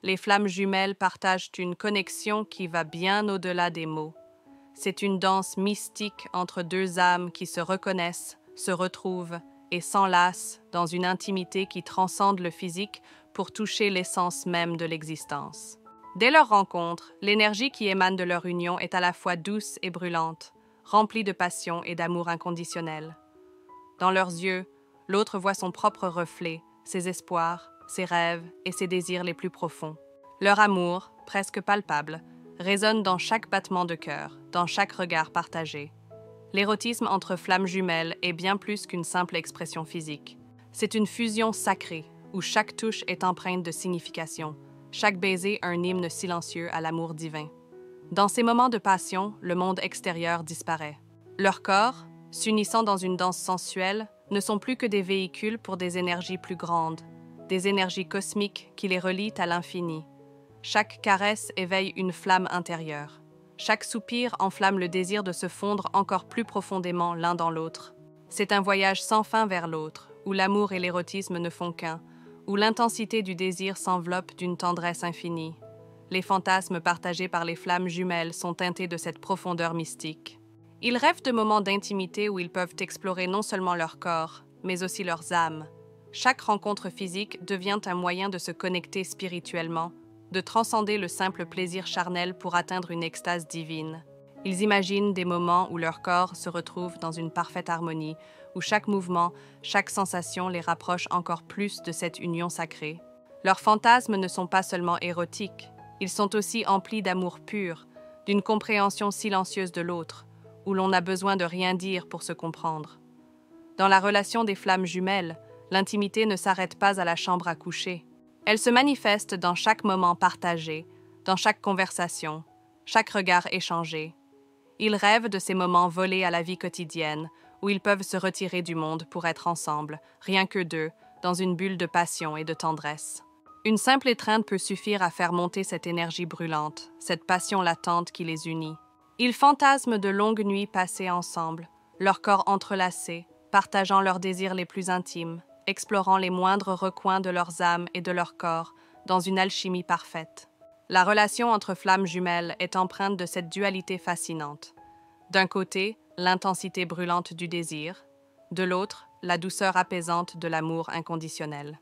les flammes jumelles partagent une connexion qui va bien au-delà des mots. C'est une danse mystique entre deux âmes qui se reconnaissent, se retrouvent et s'enlacent dans une intimité qui transcende le physique pour toucher l'essence même de l'existence. Dès leur rencontre, l'énergie qui émane de leur union est à la fois douce et brûlante, remplie de passion et d'amour inconditionnel. Dans leurs yeux, l'autre voit son propre reflet, ses espoirs, ses rêves et ses désirs les plus profonds. Leur amour, presque palpable, résonne dans chaque battement de cœur, dans chaque regard partagé. L'érotisme entre flammes jumelles est bien plus qu'une simple expression physique. C'est une fusion sacrée, où chaque touche est empreinte de signification, chaque baiser un hymne silencieux à l'amour divin. Dans ces moments de passion, le monde extérieur disparaît. Leurs corps, s'unissant dans une danse sensuelle, ne sont plus que des véhicules pour des énergies plus grandes, des énergies cosmiques qui les relient à l'infini. Chaque caresse éveille une flamme intérieure. Chaque soupir enflamme le désir de se fondre encore plus profondément l'un dans l'autre. C'est un voyage sans fin vers l'autre, où l'amour et l'érotisme ne font qu'un, où l'intensité du désir s'enveloppe d'une tendresse infinie. Les fantasmes partagés par les flammes jumelles sont teintés de cette profondeur mystique. Ils rêvent de moments d'intimité où ils peuvent explorer non seulement leur corps, mais aussi leurs âmes. Chaque rencontre physique devient un moyen de se connecter spirituellement, de transcender le simple plaisir charnel pour atteindre une extase divine. Ils imaginent des moments où leur corps se retrouve dans une parfaite harmonie, où chaque mouvement, chaque sensation les rapproche encore plus de cette union sacrée. Leurs fantasmes ne sont pas seulement érotiques, ils sont aussi emplis d'amour pur, d'une compréhension silencieuse de l'autre, où l'on n'a besoin de rien dire pour se comprendre. Dans la relation des flammes jumelles, l'intimité ne s'arrête pas à la chambre à coucher. Elle se manifeste dans chaque moment partagé, dans chaque conversation, chaque regard échangé. Ils rêvent de ces moments volés à la vie quotidienne, où ils peuvent se retirer du monde pour être ensemble, rien que d'eux, dans une bulle de passion et de tendresse. Une simple étreinte peut suffire à faire monter cette énergie brûlante, cette passion latente qui les unit. Ils fantasment de longues nuits passées ensemble, leurs corps entrelacés, partageant leurs désirs les plus intimes, explorant les moindres recoins de leurs âmes et de leurs corps, dans une alchimie parfaite. La relation entre flammes jumelles est empreinte de cette dualité fascinante. D'un côté, l'intensité brûlante du désir, de l'autre, la douceur apaisante de l'amour inconditionnel.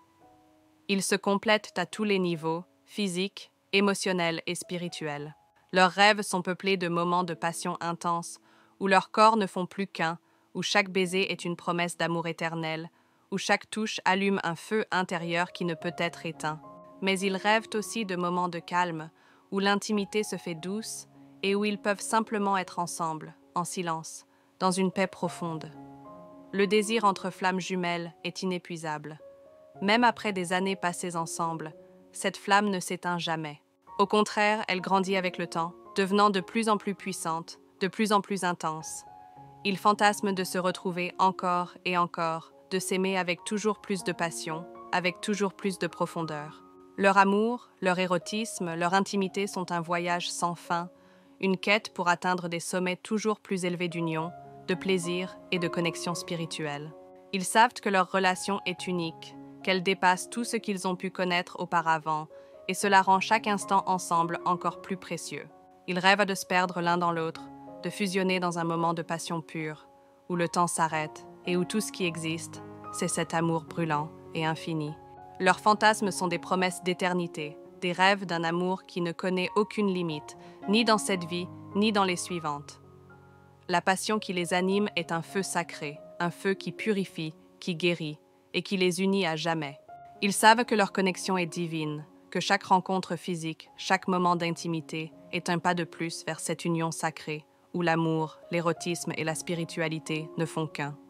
Ils se complètent à tous les niveaux, physiques, émotionnels et spirituels. Leurs rêves sont peuplés de moments de passion intense, où leurs corps ne font plus qu'un, où chaque baiser est une promesse d'amour éternel, où chaque touche allume un feu intérieur qui ne peut être éteint. Mais ils rêvent aussi de moments de calme, où l'intimité se fait douce et où ils peuvent simplement être ensemble, en silence, dans une paix profonde. Le désir entre flammes jumelles est inépuisable. Même après des années passées ensemble, cette flamme ne s'éteint jamais. Au contraire, elle grandit avec le temps, devenant de plus en plus puissante, de plus en plus intense. Ils fantasment de se retrouver encore et encore, de s'aimer avec toujours plus de passion, avec toujours plus de profondeur. Leur amour, leur érotisme, leur intimité sont un voyage sans fin, une quête pour atteindre des sommets toujours plus élevés d'union, de plaisir et de connexion spirituelle. Ils savent que leur relation est unique, qu'elle dépasse tout ce qu'ils ont pu connaître auparavant, et cela rend chaque instant ensemble encore plus précieux. Ils rêvent de se perdre l'un dans l'autre, de fusionner dans un moment de passion pure, où le temps s'arrête et où tout ce qui existe, c'est cet amour brûlant et infini. Leurs fantasmes sont des promesses d'éternité, des rêves d'un amour qui ne connaît aucune limite, ni dans cette vie, ni dans les suivantes. La passion qui les anime est un feu sacré, un feu qui purifie, qui guérit, et qui les unit à jamais. Ils savent que leur connexion est divine, que chaque rencontre physique, chaque moment d'intimité est un pas de plus vers cette union sacrée, où l'amour, l'érotisme et la spiritualité ne font qu'un.